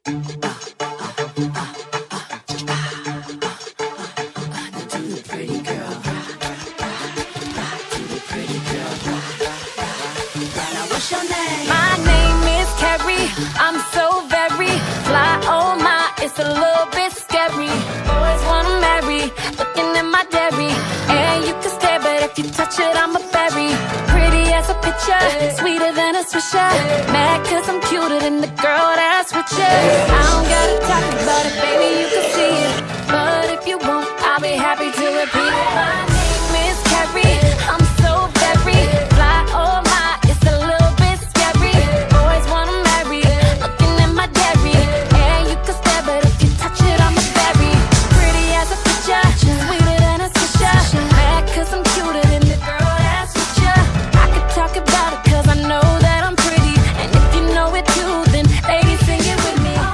I'm so very fly, oh my, it's a little bit scary. Always wanna marry, looking at my dairy. And you can stare, but if you touch it, I'm a berry. Pretty as a picture, sweeter than a swisher. Mad cause I'm cuter than the girl that's with you. I don't gotta talk about it, baby, you can see it. But if you won't, I'll be happy to repeat it. My name is Carrie, I'm so very fly, oh my, it's a little bit scary. Always wanna marry, looking at my dairy. And you can stare, but if you touch it, I'm a berry. Pretty as a picture, sweeter than a swisher. Mad cause I'm cuter than the girl that's with you. I could talk about it cause I know that I'm pretty. And if you know it too, then ladies sing it with me.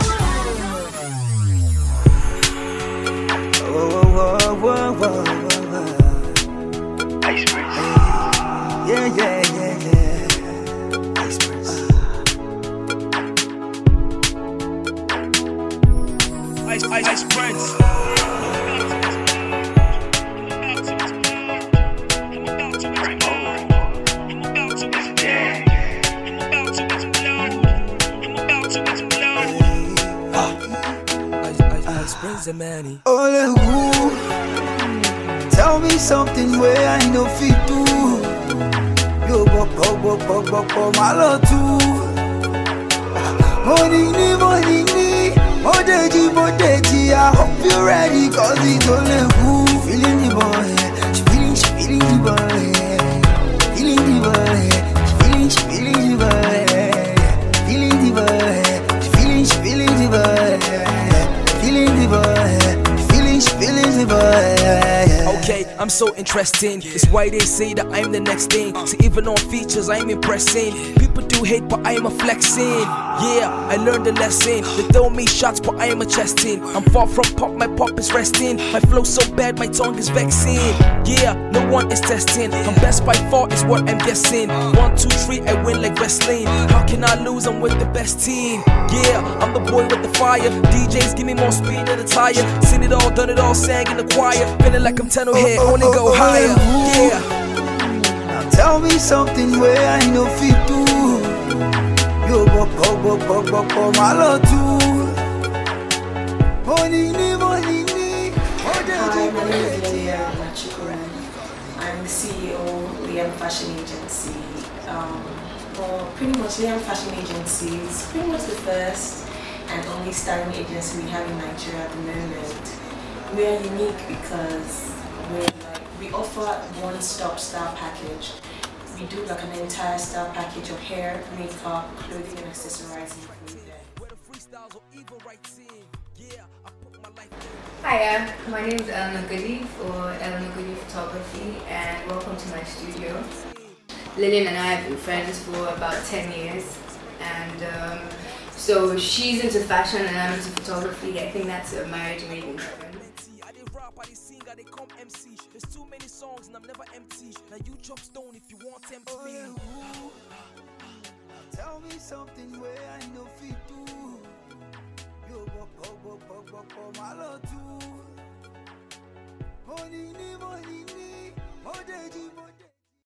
Ice Prince. Yeah. Ice Prince. Ice Prince. Ole who tell me something where I know fit do. Yo bop my love too. Morning, modeji, I hope you're ready. Cause it's only who feeling the boy. She feeling the boy. Feeling the boy. She feeling the boy. Feeling the boy. She feeling the boy. Feeling the boy, feeling the boy. Okay, I'm so interesting. It's why they say that I'm the next thing. See, even on features, I'm impressing. People do hate, but I'm a flexing. Yeah, I learned the lesson. They throw me shots, but I am a chesting. I'm far from pop, my pop is resting. My flow so bad, my tongue is vexing. Yeah, no one is testing. I'm best by far, is what I'm guessing. 1, 2, 3, I win like wrestling. How can I lose? I'm with the best team. Yeah, I'm the boy with the fire. DJs give me more speed than a tire. Seen it all, done it all, sang in the choir. Feeling like I'm 10 here, only go higher. Yeah. Now tell me something where I know fit do. Yo bop my love too. Morning. Hi, my name is Leah Nachukwu. I'm the CEO of Liam Fashion Agency. Well, pretty much Liam Fashion Agency is pretty much the first and only styling agency we have in Nigeria at the moment. We are unique because we offer one-stop style package. We do like an entire style package of hair, makeup, clothing and accessorizing for you there. Hiya, my name is Eleanor Goody for Eleanor Goody Photography and welcome to my studio. Lillian and I have been friends for about 10 years and so she's into fashion and I'm into photography. I think that's a marriage made in heaven. There's too many songs and I'm never empty. Now you drop stone if you want tempt me. Tell me something where I know fit do. Yo bop my love too. Morning, modeji.